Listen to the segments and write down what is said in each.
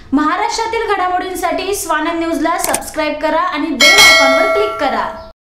महाराष्ट्रातील घडामोडींसाठी स्वानंद न्यूजला सबस्क्राइब करा आणि बेल आयकॉनवर क्लिक करा।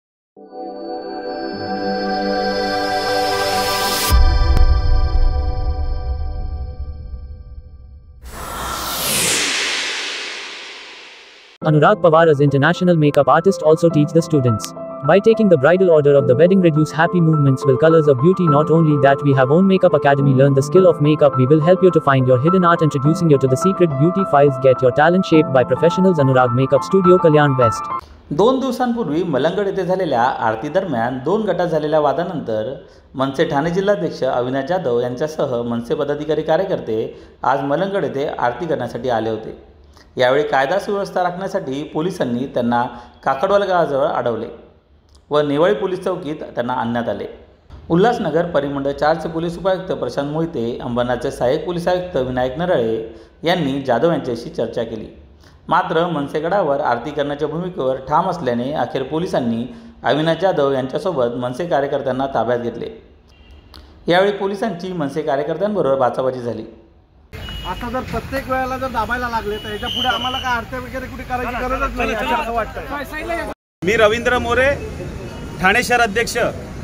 Anurag Pawar as international makeup artist also teach the students. By taking the bridal order of the wedding reduce happy movements will colors of beauty. Not only that, we have own makeup academy. Learn the skill of makeup. We will help you to find your hidden art, introducing you to the secret beauty files. Get your talent shaped by professionals. Anurag Makeup Studio, Kalyan West. 2 दिवसांपूर्वी मलंगड येथे झालेल्या आरती दरम्यान 2 गटात झालेल्या वादानंतर मनसे ठाणे जिल्हाध्यक्ष अविनाश जाधव यांच्यासह मनसे पदाधिकारी कार्यकर्ते आज मलंगड येथे आरती करण्यासाठी आले होते। यावेळी कायदा सुव्यवस्था राखण्यासाठी पोलिसांनी त्यांना काकडवाल गावाजवळ अडवले व नेवाळी पोलीस चौकीत त्यांना आणण्यात आले। उल्हासनगर परिमंडळ 4चे पोलीस उपायुक्त प्रशांत मोहिते, अंबरनाथचे सहाय्यक पोलीस आयुक्त विनायक नरळे यांनी जाधव यांच्याशी चर्चा केली। मात्र मनसेगडावर आरती करण्याच्या भूमिकेवर ठाम असल्याने अखेर पोलिसांनी अविनाश जाधव यांच्यासोबत मनसे कार्यकर्त्यांना ताब्यात घेतले। यावेळी पोलिसांची मनसे कार्यकर्त्यांबरोबर बाचाबाची झाली। आता जर प्रत्येक वेळेला जर दाबायला लागले तर याच्या पुढे आम्हाला काय आरती वगैरे कुठे करायची गरजच नाही असं वाटतं। मी रवींद्र मोरे, ठाणे शहर अध्यक्ष।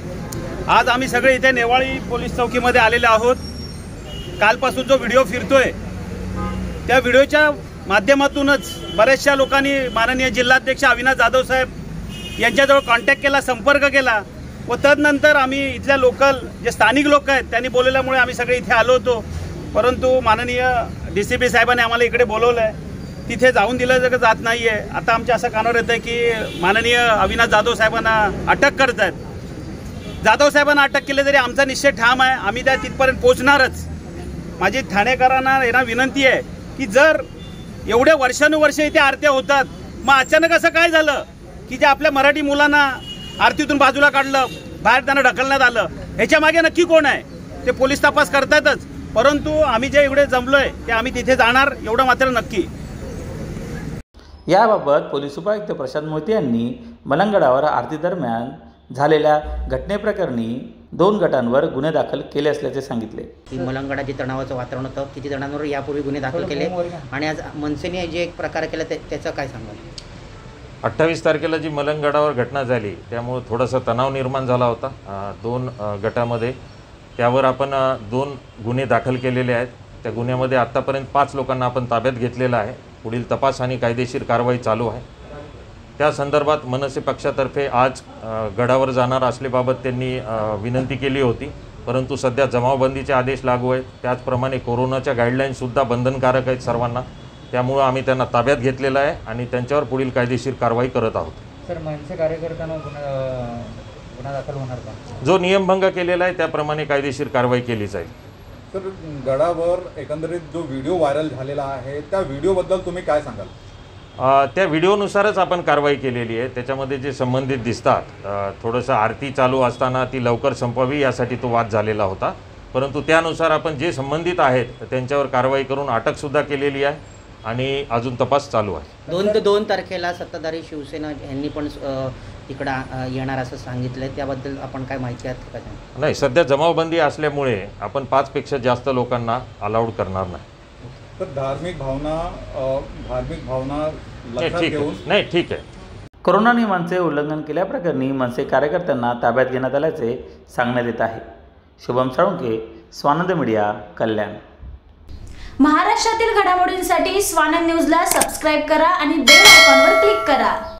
आज आम्ही सगळे इथे नेवाळी पोलीस चौकीमध्ये आलेले आहोत। कालपासून जो व्हिडिओ फिरतोय त्या व्हिडिओच्या माध्यमातूनच बऱ्याचशा लोकांनी माननीय जिल्हाध्यक्ष अविनाश जाधव साहेब यांच्याजवळ कॉन्टॅक्ट केला, संपर्क केला व तदनंतर आम्ही इथल्या लोकल जे स्थानिक लोक आहेत त्यांनी बोलवल्यामुळे आम्ही सगळे इथे आलो होतो। परंतु माननीय DCP साहेबांनी आम्हाला इकडे बोलवलं आहे, तिथे जाऊन दिलं जात नाही आहे। आता आमच्या असं कानावर येतं आहे की माननीय अविनाश जाधव साहेबांना अटक करत आहेत। जाधव साहेबांना अटक केली तरी आमचा निश्चय ठाम आहे, आम्ही त्या तिथपर्यंत पोहोचणारच। माझी ठाणेकरांना यांना विनंती आहे की जर एवढे वर्षानुवर्षे इथे आरत्या होतात, मग अचानक असं काय झालं की जे आपल्या मराठी मुलांना आरतीतून बाजूला काढलं, बाहेर त्यांना ढकलण्यात आलं, ह्याच्या मागे नक्की कोण आहे ते पोलीस तपास करतातच। परंतु आम्ही जे इकडे जमलोय ते आम्ही तिथे जाणार एवढं मात्र नक्की। याबाबत पोलीस उपायुक्त प्रशांत मोहिते यांनी मलंगडावर आरती दरम्यान झालेल्या घटनेप्रकरणी 2 गटांवर गुन्हे दाखल केले असल्याचे सांगितले। मलंगडाचे तणावाचं वातावरण होतं, किती जणांवर यापूर्वी गुन्हे दाखल केले आणि आज मनसेने जे एक प्रकार केला त्याचं काय सांगाल? 28 तारखेला जी मलंगडावर घटना झाली त्यामुळे थोडासा तणाव निर्माण झाला होता 2 गटामध्ये। त्यावर आपण 2 गुन्हे दाखल केलेले आहेत। त्या गुन्ह्यामध्ये आत्तापर्यंत 5 लोकांना आपण ताब्यात घेतलेलं आहे। पुढील तपास आणि कायदेशीर कारवाई चालू आहे। त्या संदर्भात मनसे पक्षातर्फे आज गडावर जाणार असल्याबाबत त्यांनी विनंती केली होती, परंतु सध्या जमावबंदीचे आदेश लागू आहेत, त्याचप्रमाणे कोरोनाच्या गाईडलाईन्ससुद्धा बंधनकारक आहेत सर्वांना। त्यामुळे आम्ही त्यांना ताब्यात घेतलेलं आहे आणि त्यांच्यावर पुढील कायदेशीर कारवाई करत आहोत। सर, मनसे कार्यकर्त्यांना गुन्हा दाखल होणार का? जो नियमभंग केलेला आहे त्याप्रमाणे कायदेशीर कारवाई केली जाईल। सर, गडावर एकंदरीत जो व्हिडिओ व्हायरल झालेला आहे त्या व्हिडिओबद्दल तुम्ही काय सांगाल? त्या व्हिडिओनुसारच आपण कारवाई केलेली आहे। त्याच्यामध्ये जे संबंधित दिसतात, थोडंसं आरती चालू असताना ती लवकर संपवावी यासाठी तो वाद झालेला होता, परंतु त्यानुसार आपण जे संबंधित आहेत त्यांच्यावर कारवाई करून अटकसुद्धा केलेली आहे आणि अजून तपास चालू आहे। 2 तारखेला सत्ताधारी शिवसेना यांनी पण इकडं येणार असं सांगितलं, त्याबद्दल आपण काय माहिती आहे का? नाही, सध्या जमावबंदी असल्यामुळे आपण 5 पेक्षा जास्त लोकांना अलाउड करणार नाही। तर धार्मिक भावना लक्षात घेऊन नाही, ठीक आहे। कोरोना नियमांचे उल्लंघन केल्याप्रकरणी मनसे कार्यकर्त्यांना ताब्यात घेण्यात आल्याचे सांगण्यात येत आहे। शुभम साळुंके, स्वानंद मीडिया, कल्याण। महाराष्ट्रातील घडामोडींसाठी स्वानंद न्यूजला सबस्क्राइब करा आणि बेल आयकॉन